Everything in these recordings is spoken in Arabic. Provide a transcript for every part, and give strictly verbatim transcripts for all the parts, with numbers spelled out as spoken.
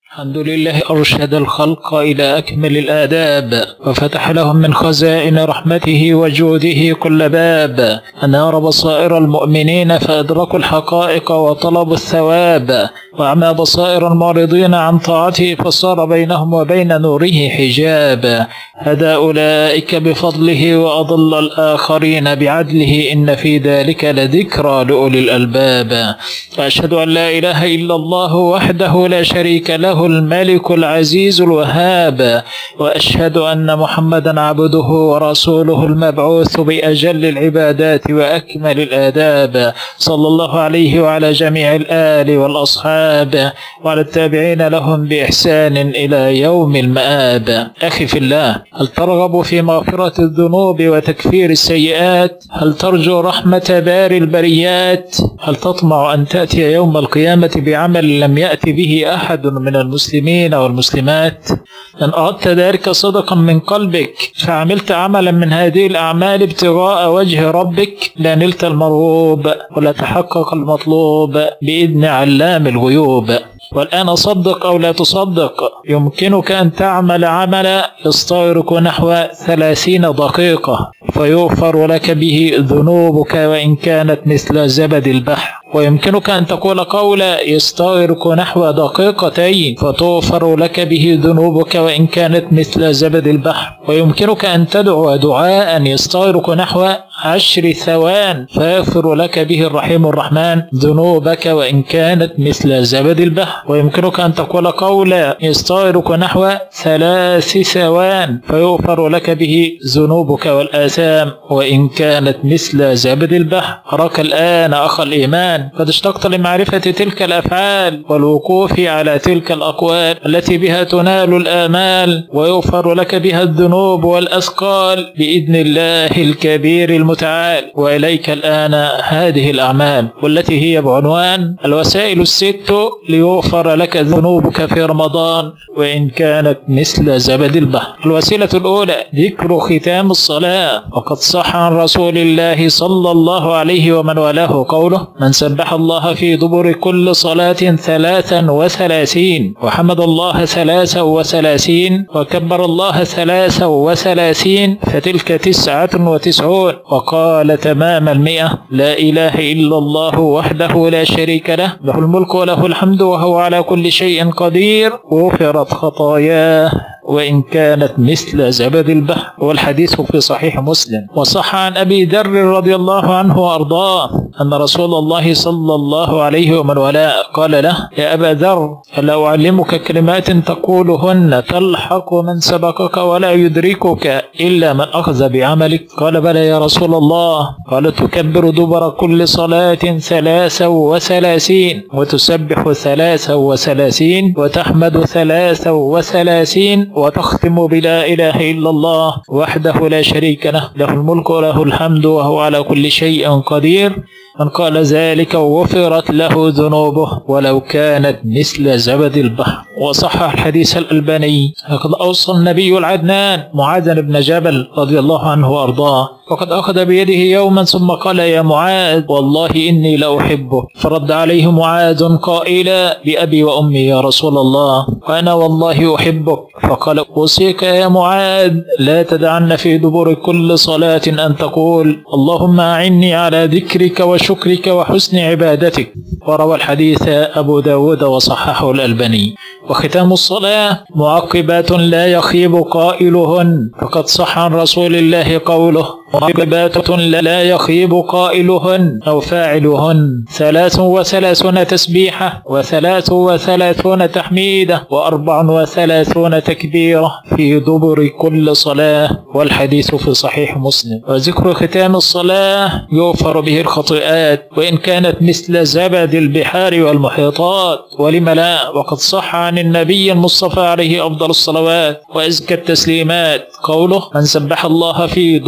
الحمد لله أرشد الخلق إلى أكمل الآداب، وفتح لهم من خزائن رحمته وجوده كل باب، أنار بصائر المؤمنين فأدركوا الحقائق وطلبوا الثواب، وأعمى بصائر المعرضين عن طاعته فصار بينهم وبين نوره حجاب. هدى أولئك بفضله وأضل الآخرين بعدله، إن في ذلك لذكرى لأولي الألباب. وأشهد أن لا إله إلا الله وحده لا شريك له الملك العزيز الوهاب، وأشهد أن محمدا عبده ورسوله المبعوث بأجل العبادات وأكمل الآداب، صلى الله عليه وعلى جميع الآل والأصحاب وعلى التابعين لهم بإحسان إلى يوم المآب. أخي في الله، هل ترغب في مغفرة الذنوب وتكفير السيئات؟ هل ترجو رحمة باري البريات؟ هل تطمع أن تأتي يوم القيامة بعمل لم يأتي به أحد من المسلمين والمسلمات؟ إن أردت ذلك صدقا من قلبك فعملت عملا من هذه الأعمال ابتغاء وجه ربك، لنلت المرغوب ولا تحقق المطلوب بإذن علام الغيوب. والآن صدق أو لا تصدق، يمكنك أن تعمل عملا يستغرق نحو ثلاثين دقيقة فيغفر لك به ذنوبك وإن كانت مثل زبد البحر، ويمكنك أن تقول قولا يستغرق نحو دقيقتين فتغفر لك به ذنوبك وإن كانت مثل زبد البحر، ويمكنك أن تدعو دعاء يستغرق نحو عشر ثوان فيغفر لك به الرحيم الرحمن ذنوبك وإن كانت مثل زبد البحر، ويمكنك أن تقول قولا يستغرق نحو ثلاث ثوان فيغفر لك به ذنوبك والآثام وإن كانت مثل زبد البحر. أراك الآن أخ الإيمان قد اشتقت لمعرفة تلك الأفعال والوقوف على تلك الأقوال التي بها تنال الآمال ويغفر لك بها الذنوب والأثقال بإذن الله الكبير المتعال. وإليك الآن هذه الأعمال والتي هي بعنوان الوسائل الست ليغفر لك ذنوبك في رمضان وإن كانت مثل زبد البحر. الوسيلة الأولى ذكر ختام الصلاة، وقد صح عن رسول الله صلى الله عليه ومن والاه قوله: من سبح الله في دبر كل صلاة ثلاثا وثلاثين وحمد الله ثلاثا وثلاثين وكبر الله ثلاثا وثلاثين فتلك تسعة وتسعون، وقال تمام المئة: لا إله إلا الله وحده لا شريك له، له الملك وله الحمد وهو على كل شيء قدير، غفرت خطاياه وإن كانت مثل زبد البحر. والحديث في صحيح مسلم. وصح عن أبي ذر رضي الله عنه وأرضاه أن رسول الله صلى الله عليه ومن والاه قال له: يا أبا ذر، ألا أعلمك كلمات تقولهن تلحق من سبقك ولا يدركك إلا من أخذ بعملك؟ قال: بلى يا رسول الله. قال: تكبر دبر كل صلاة ثلاثا وثلاثين وتسبح ثلاثا وثلاثين وتحمد ثلاثا وثلاثين وتختم بلا إله إلا الله وحده لا شريك له، له الملك وله الحمد وهو على كل شيء قدير. من قال ذلك غفرت له ذنوبه ولو كانت مثل زبد البحر. وصحح الحديث الألباني. لقد أوصى النبي العدنان معاذ بن جبل رضي الله عنه وأرضاه، وقد أخذ بيده يوما ثم قال: يا معاذ، والله إني لأحبك. فرد عليه معاذ قائلا: بأبي وأمي يا رسول الله، وأنا والله أحبك. فقال: أوصيك يا معاذ لا تدعن في دبر كل صلاة أن تقول: اللهم أعني على ذكرك وشكرك وحسن عبادتك. وروى الحديث أبو داود وصححه الألباني. وختام الصلاة معقبات لا يخيب قائلهن، فقد صح عن رسول الله قوله: معقبات لا يخيب قائلهن أو فاعلهن ثلاث وثلاثون تسبيحة وثلاث وثلاثون تحميدة وأربع وثلاثون تكبيرة في دبر كل صلاة. والحديث في صحيح مسلم. وذكر ختام الصلاة يغفر به الخطيئات وإن كانت مثل زبد البحار والمحيطات، ولم لا؟ وقد صح عن النبي المصطفى عليه أفضل الصلوات وأزكى التسليمات قوله: من سبح الله في دبر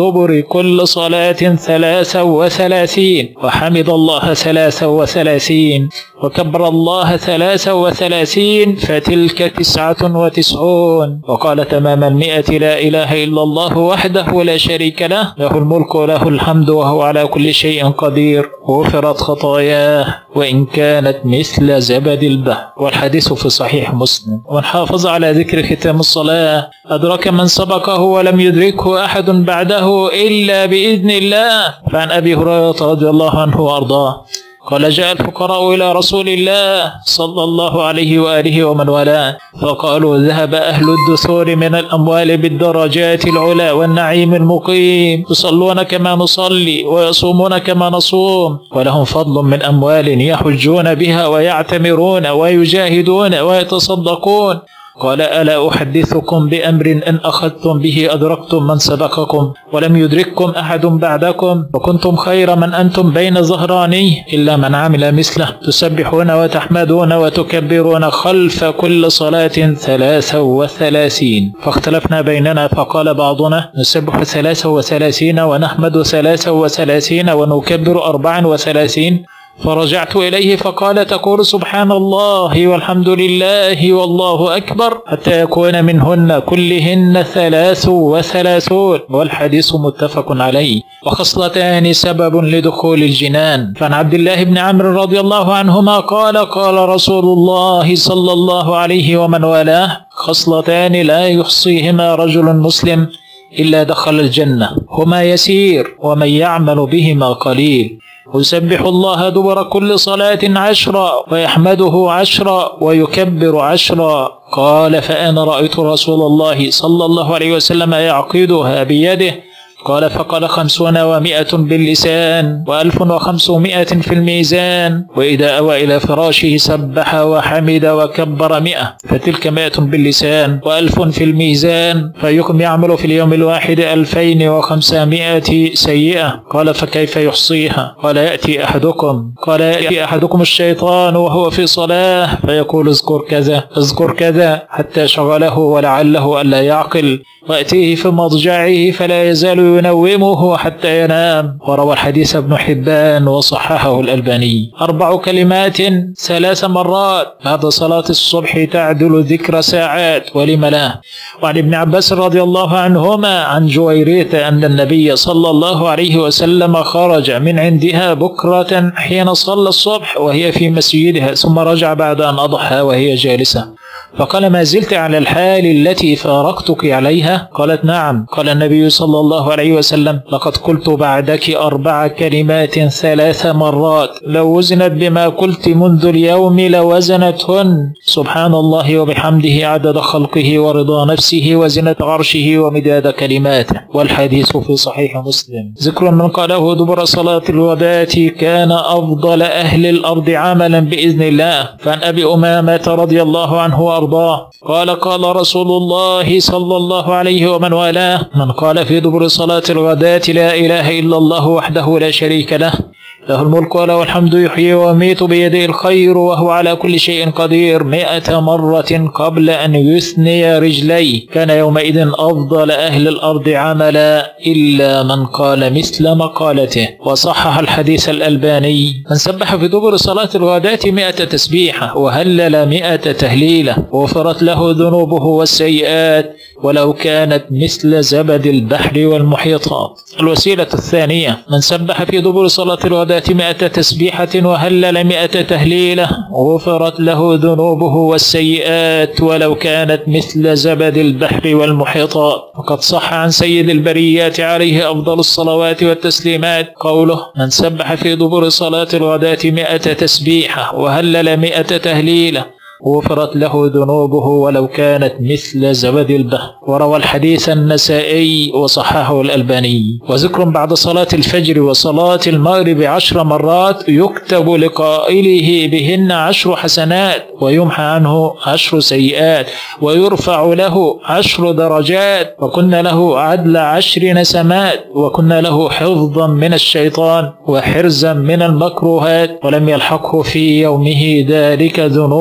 كل صلاة ثلاثا وثلاثين، وحمد الله ثلاثا وثلاثين، وكبر الله ثلاثا وثلاثين، فتلك تسعة وتسعون. وقال تمام المئة: لا إله إلا الله وحده لا شريك له، له الملك وله الحمد وهو على كل شيء قدير، غفرت خطاياه وإن كانت مثل زبد البحر. والحديث في صحيح مسلم. ومن حافظ على ذكر ختام الصلاة أدرك من سبقه ولم يدركه أحد بعده إلا بإذن الله. فعن أبي هريرة رضي الله عنه وأرضاه قال: جاء الفقراء إلى رسول الله صلى الله عليه وآله ومن والاه فقالوا: ذهب أهل الدثور من الأموال بالدرجات العلى والنعيم المقيم، يصلون كما نصلي ويصومون كما نصوم، ولهم فضل من أموال يحجون بها ويعتمرون ويجاهدون ويتصدقون. قال: ألا أحدثكم بأمر إن أخذتم به أدركتم من سبقكم ولم يدرككم أحد بعدكم، وكنتم خير من أنتم بين ظهرانيه إلا من عمل مثله، تسبحون وتحمدون وتكبرون خلف كل صلاة ثلاثا وثلاثين. فاختلفنا بيننا فقال بعضنا: نسبح ثلاثا وثلاثين ونحمد ثلاثا وثلاثين ونكبر أربعا وثلاثين. فرجعت إليه فقال: تقول سبحان الله والحمد لله والله أكبر حتى يكون منهن كلهن ثلاث وثلاثون. والحديث متفق عليه. وخصلتان سبب لدخول الجنان. فعن عبد الله بن عمرو رضي الله عنهما قال: قال رسول الله صلى الله عليه ومن والاه: خصلتان لا يحصيهما رجل مسلم إلا دخل الجنة، هما يسير ومن يعمل بهما قليل، يسبح الله دبر كل صلاة عشرا ويحمده عشرا ويكبر عشرا. قال: فأنا رأيت رسول الله صلى الله عليه وسلم يعقدها بيده. قال: فقال: خمسون ومائة باللسان وألف وخمسمائة في الميزان. وإذا أوى إلى فراشه سبح وحمد وكبر مئة، فتلك مائة باللسان وألف في الميزان، فيكم يعمل في اليوم الواحد ألفين وخمسمائة سيئة. قال: فكيف يحصيها؟ قال: يأتي أحدكم قال يأتي أحدكم الشيطان وهو في صلاة فيقول: اذكر كذا اذكر كذا، حتى شغله ولعله ألا يعقل، وأتيه في مضجعه فلا يزال ينومه حتى ينام. وروى الحديث ابن حبان وصححه الألباني. أربع كلمات ثلاث مرات بعد صلاة الصبح تعدل ذكر ساعات، ولم لا. وعن ابن عباس رضي الله عنهما عن جويرية أن النبي صلى الله عليه وسلم خرج من عندها بكرة حين صلى الصبح وهي في مسجدها، ثم رجع بعد أن أضحى وهي جالسة، فقال: ما زلت على الحال التي فارقتك عليها؟ قالت: نعم. قال النبي صلى الله عليه وسلم: لقد قلت بعدك أربع كلمات ثلاث مرات، لو وزنت بما قلت منذ اليوم لوزنتهن: سبحان الله وبحمده عدد خلقه ورضا نفسه وزنة عرشه ومداد كلماته. والحديث في صحيح مسلم. ذكر من قاله دبر صلاة الغداة كان أفضل أهل الأرض عملا بإذن الله. فعن أبي أمامة رضي الله عنه وأرضاه قال: قال رسول الله صلى الله عليه ومن والاه: من قال في دبر صلاة الغداة لا إله إلا الله وحده لا شريك له، له الملك وله الحمد يحيي ويميت بيده الخير وهو على كل شيء قدير، مئة مرة قبل أن يثني رجليه، كان يومئذ أفضل أهل الأرض عملا إلا من قال مثل مقالته. وصحح الحديث الألباني. من سبح في دبر صلاة الغداة مئة تسبيحة وهلل مئة تهليلة غفرت له ذنوبه والسيئات ولو كانت مثل زبد البحر والمحيطات. الوسيلة الثانية: من سبح في دبر صلاة الغداة مئة تسبيحة وهلل مئة تهليلة غفرت له ذنوبه والسيئات ولو كانت مثل زبد البحر والمحيطات. وقد صح عن سيد البريات عليه أفضل الصلوات والتسليمات قوله: من سبح في دبر صلاة الغداة مئة تسبيحة وهلل مئة تهليلة غفرت له ذنوبه ولو كانت مثل زبد البحر. وروى الحديث النسائي وصححه الألباني. وذكر بعد صلاة الفجر وصلاة المغرب عشر مرات يكتب لقائله بهن عشر حسنات ويمحى عنه عشر سيئات ويرفع له عشر درجات، وكن له عدل عشر نسمات، وكن له حفظا من الشيطان وحرزا من المكروهات، ولم يلحقه في يومه ذلك ذنوب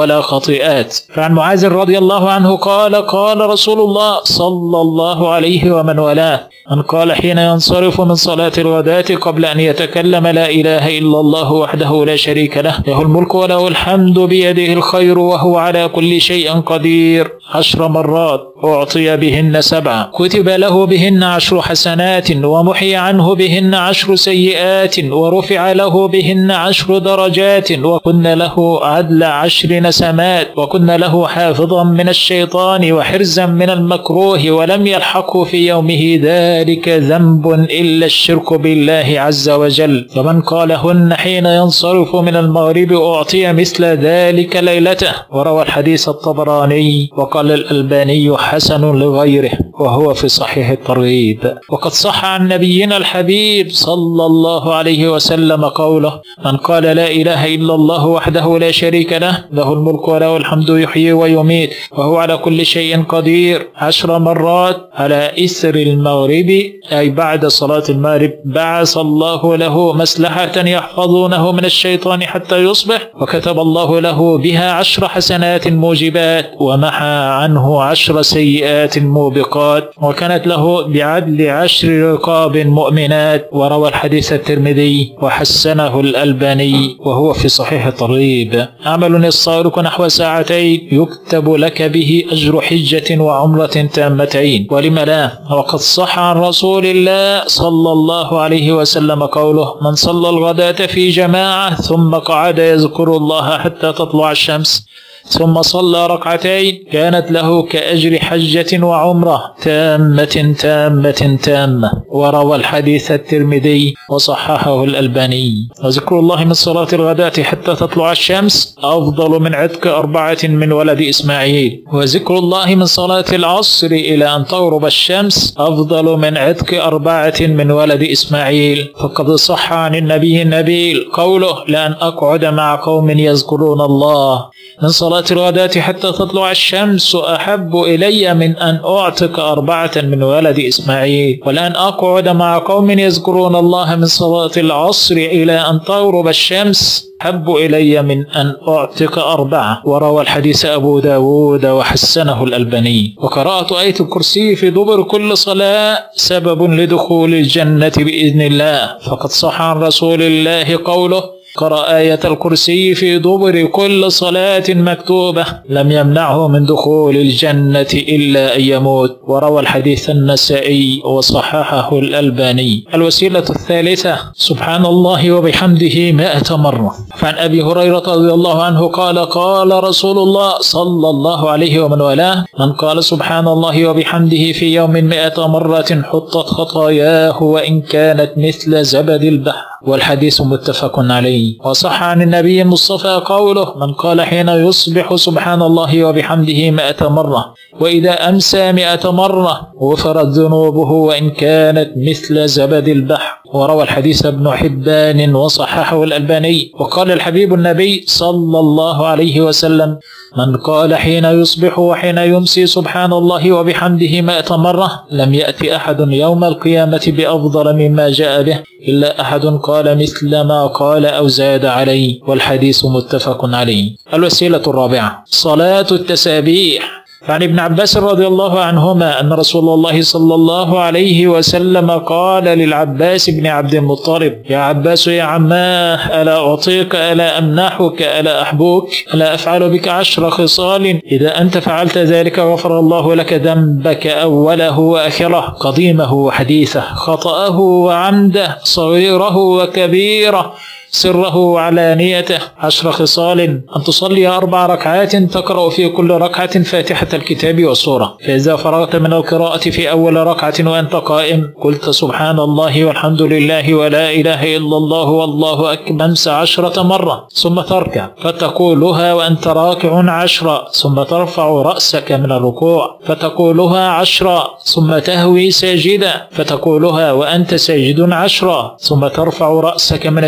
ولا خطيئات. فعن معاذ رضي الله عنه قال قال رسول الله صلى الله عليه ومن والاه: من قال حين ينصرف من صلاة الغداة قبل أن يتكلم: لا إله إلا الله وحده لا شريك له، له الملك وله الحمد بيده الخير وهو على كل شيء قدير، عشر مرات أعطي بهن سبعة، كتب له بهن عشر حسنات، ومحي عنه بهن عشر سيئات، ورفع له بهن عشر درجات، وكن له عدل عشر نسمات، وكن له حافظا من الشيطان وحرزا من المكروه، ولم يلحقه في يومه ذلك ذنب إلا الشرك بالله عز وجل. فمن قالهن حين ينصرف من المغرب أعطي مثل ذلك ليلته. وروى الحديث الطبراني، وقال الألباني حسن لغيره، وهو في صحيح الترغيب. وقد صح عن نبينا الحبيب صلى الله عليه وسلم قوله: من قال لا إله إلا الله وحده لا شريك له، له الملك وله الحمد يحيي ويميت وهو على كل شيء قدير، عشر مرات على إثر المغرب، أي بعد صلاة المغرب، بعث الله له مسلحة يحفظونه من الشيطان حتى يصبح، وكتب الله له بها عشر حسنات موجبات، ومحى عنه عشر سيئات موبقات، وكانت له بعدل عشر رقاب مؤمنات. وروى الحديث الترمذي وحسنه الألباني، وهو في صحيح الترغيب. عمل يصارك نحو ساعتين يكتب لك به أجر حجة وعمرة تامتين، ولم لا؟ وقد صح عن رسول الله صلى الله عليه وسلم قوله: من صلى الغداة في جماعة ثم قعد يذكر الله حتى تطلع الشمس ثم صلى ركعتين كانت له كأجر حجة وعمرة تامة تامة تامة. وروى الحديث الترمذي وصححه الألباني. وذكر الله من صلاة الغداة حتى تطلع الشمس أفضل من عتق أربعة من ولد إسماعيل. وذكر الله من صلاة العصر إلى أن تغرب الشمس أفضل من عتق أربعة من ولد إسماعيل. فقد صح عن النبي النبيل قوله: لأن أقعد مع قوم يذكرون الله من صلاة الغداة حتى تطلع الشمس أحب إلي من أن أعتق أربعة من ولد إسماعيل، ولأن أقعد مع قوم يذكرون الله من صلاة العصر إلى أن تغرب الشمس أحب إلي من أن أعتق أربعة. وروى الحديث أبو داود وحسنه الألباني. وقراءة آية الكرسي في دبر كل صلاة سبب لدخول الجنة بإذن الله. فقد صح عن رسول الله قوله: قرأ آية الكرسي في دبر كل صلاة مكتوبة لم يمنعه من دخول الجنة إلا أن يموت. وروى الحديث النسائي وصححه الألباني. الوسيلة الثالثة: سبحان الله وبحمده مائة مرة. فعن أبي هريرة رضي الله عنه قال قال رسول الله صلى الله عليه ومن والاه: من قال سبحان الله وبحمده في يوم مائة مرة حطت خطاياه وإن كانت مثل زبد البحر. والحديث متفق عليه. وصح عن النبي المصطفى قوله: من قال حين يصبح سبحان الله وبحمده مائة مرة، وإذا أمسى مائة مرة غفرت ذنوبه وإن كانت مثل زبد البحر. وروى الحديث ابن حبان وصححه الألباني. وقال الحبيب النبي صلى الله عليه وسلم: من قال حين يصبح وحين يمسي سبحان الله وبحمده مائة مرة لم يأتي أحد يوم القيامة بأفضل مما جاء به إلا أحد قال مثل ما قال أو زاد عليه. والحديث متفق عليه. الوسيلة الرابعة: صلاة التسابيح. فعن ابن عباس رضي الله عنهما أن رسول الله صلى الله عليه وسلم قال للعباس بن عبد المطلب: يا عباس يا عماه، ألا أعطيك، ألا أمنحك، ألا أحبوك، ألا أفعل بك عشر خصال إذا أنت فعلت ذلك غفر الله لك ذنبك أوله وآخره، قديمه وحديثه، خطأه وعمده، صغيره وكبيره، سره وعلانيته. عشر خصال: أن تصلي أربع ركعات تقرأ في كل ركعة فاتحة الكتاب والسورة، فإذا فرغت من القراءة في أول ركعة وأنت قائم قلت سبحان الله والحمد لله ولا إله إلا الله والله أكبر عشرة مرة، ثم تركع فتقولها وأنت راكع عشرة، ثم ترفع رأسك من الركوع فتقولها عشرة، ثم تهوي ساجدا فتقولها وأنت ساجد عشرة، ثم ترفع رأسك من السجود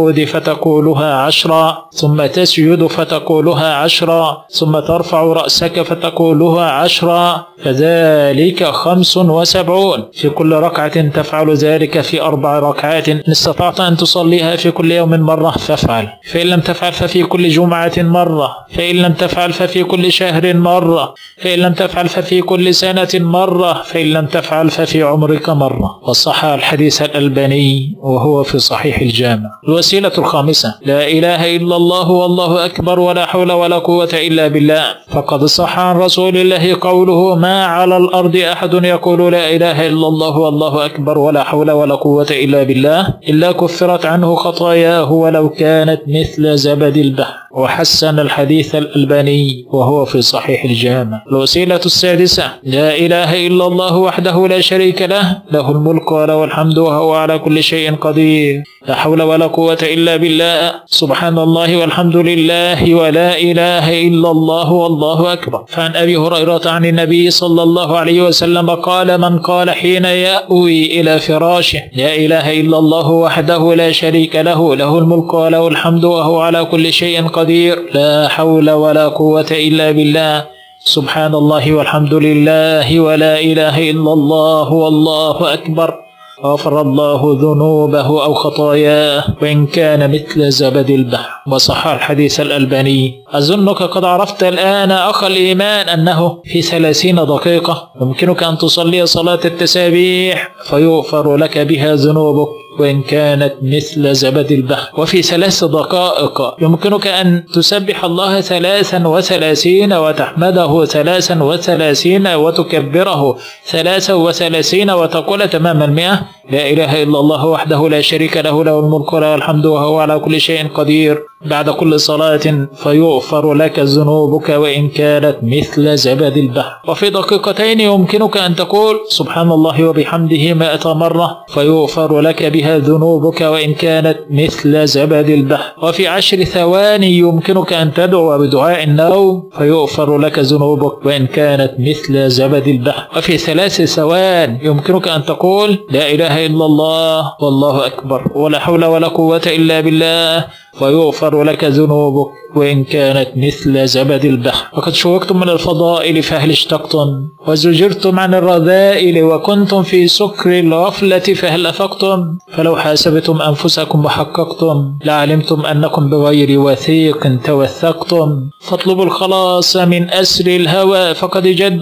السجود فتقولها عشرا، ثم تسجد فتقولها عشرا، ثم ترفع رأسك فتقولها عشرا، فذلك خمس وسبعون. في كل ركعة تفعل ذلك في أربع ركعات. إن استطعت أن تصليها في كل يوم مرة فافعل، فإن لم تفعل ففي كل جمعة مرة، فإن لم تفعل ففي كل شهر مرة، فإن لم تفعل ففي كل سنة مرة، فإن لم تفعل ففي عمرك مرة. وصح الحديث الألباني وهو في صحيح الجامع. الوسيلة الخامسة: لا إله إلا الله والله أكبر ولا حول ولا قوة إلا بالله. فقد صح عن رسول الله قوله: ما على الأرض أحد يقول لا إله إلا الله والله أكبر ولا حول ولا قوة إلا بالله إلا كفرت عنه خطاياه ولو كانت مثل زبد البحر. وحسن الحديث الألباني وهو في صحيح الجامع. الوسيلة السادسة: لا إله إلا الله وحده لا شريك له، له الملك وله الحمد وهو على كل شيء قدير، لا حول ولا قوة إلا بالله، سبحان الله والحمد لله ولا إله إلا الله والله أكبر. فعن أبي هريرة عن النبي صلى الله عليه وسلم قال: من قال حين يأوي إلى فراشه: لا إله إلا الله وحده لا شريك له، له الملك وله الحمد وهو على كل شيء قدير، لا حول ولا قوة إلا بالله، سبحان الله والحمد لله ولا إله إلا الله والله أكبر، غفر الله ذنوبه أو خطاياه وإن كان مثل زبد البحر. وصح الحديث الألباني. أظنك قد عرفت الآن أخ الإيمان أنه في ثلاثين دقيقة يمكنك أن تصلي صلاة التسابيح فيغفر لك بها ذنوبك وإن كانت مثل زبد البحر. وفي ثلاث دقائق يمكنك أن تسبح الله ثلاثا وثلاثين وتحمده ثلاثا وثلاثين وتكبره ثلاثا وثلاثين وتقول تمام المئة: لا إله إلا الله وحده لا شريك له، له الملك وله الحمد وهو على كل شيء قدير، بعد كل صلاة فيغفر لك ذنوبك وإن كانت مثل زبد البحر. وفي دقيقتين يمكنك أن تقول سبحان الله وبحمده مائة مرة فيغفر لك بها ذنوبك وإن كانت مثل زبد البحر. وفي عشر ثواني يمكنك أن تدعو بدعاء النوم فيغفر لك ذنوبك وإن كانت مثل زبد البحر. وفي ثلاث ثوان يمكنك أن تقول لا إله إلا الله والله أكبر ولا حول ولا قوة إلا بالله ويغفر لك ذنوبك وإن كانت مثل زبد البحر. وقد شوقتم من الفضائل فهل اشتقتم، وزجرتم عن الرذائل وكنتم في سكر الغفلة فهل أفقتم. فلو حاسبتم أنفسكم وحققتم لعلمتم أنكم بغير وثيق توثقتم. فاطلبوا الخلاص من أسر الهوى فقد جد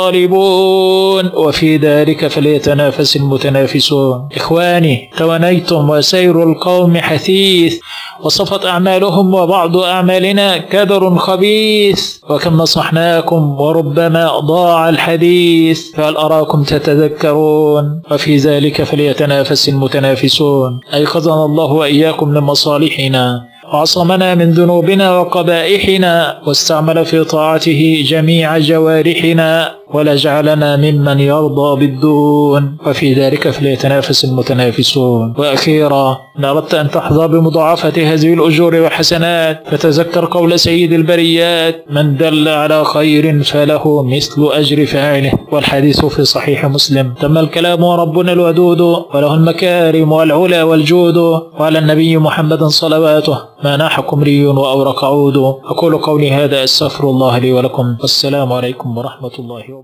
الطالبون، وفي ذلك فليتنافس المتنافسون. إخواني، توانيتم وسير القوم حثيث، وصفت أعمالهم وبعض أعمالنا كدر خبيث، وكم نصحناكم وربما ضاع الحديث، فهل أراكم تتذكرون؟ وفي ذلك فليتنافس المتنافسون. أيقظنا الله وإياكم لمصالحنا، وعصمنا من ذنوبنا وقبائحنا، واستعمل في طاعته جميع جوارحنا، ولا جعلنا ممن يرضى بالدون، وفي ذلك فليتنافس المتنافسون. وأخيرا، إن أردت أن تحظى بمضاعفة هذه الأجور والحسنات فتذكر قول سيد البريات: من دل على خير فله مثل أجر فاعله. والحديث في صحيح مسلم. تم الكلام وربنا الودود، وله المكارم والعلا والجود، وعلى النبي محمد صلواته ما ناح قمري وأورق عود. أقول قولي هذا، أستغفر الله لي ولكم، والسلام عليكم ورحمة الله وبركاته.